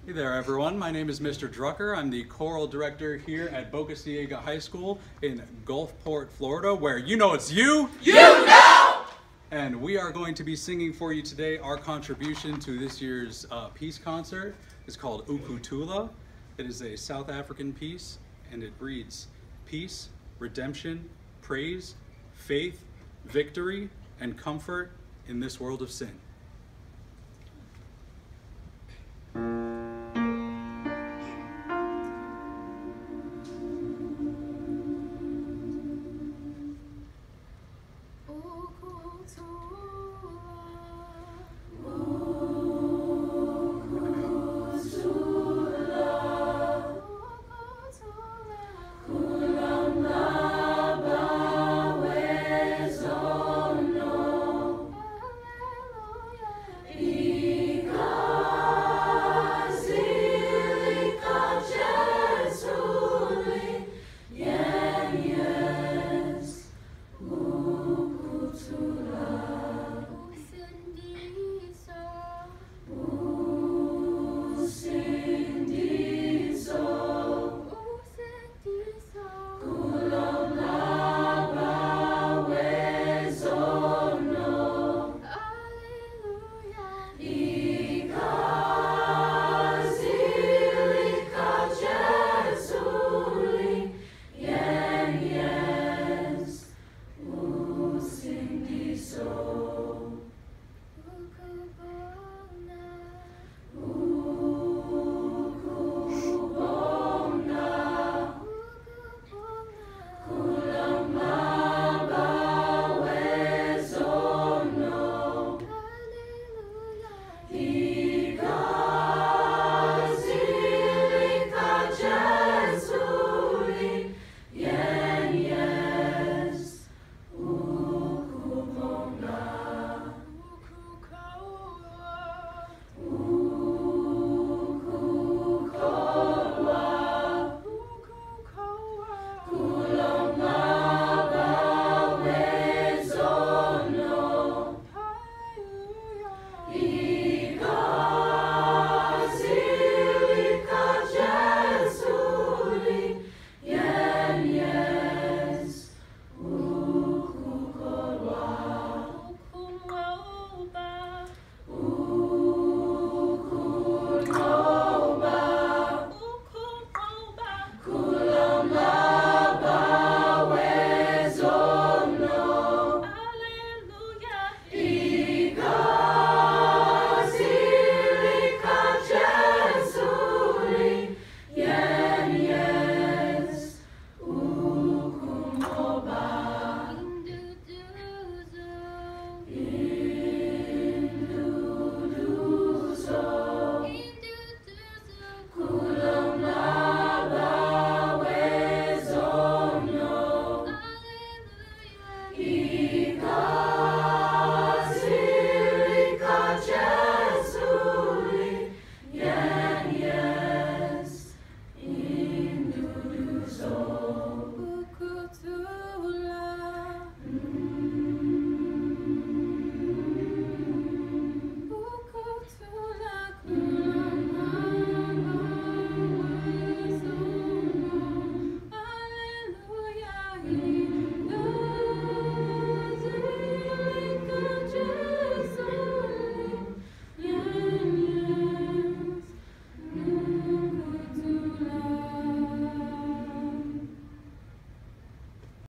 Hey there everyone, my name is Mr. Drucker. I'm the choral director here at Boca Ciega High School in Gulfport, Florida, where you know it's you! You know! And we are going to be singing for you today our contribution to this year's peace concert. It's called Ukuthula. It is a South African piece and it reads, peace, redemption, praise, faith, victory, and comfort in this world of sin.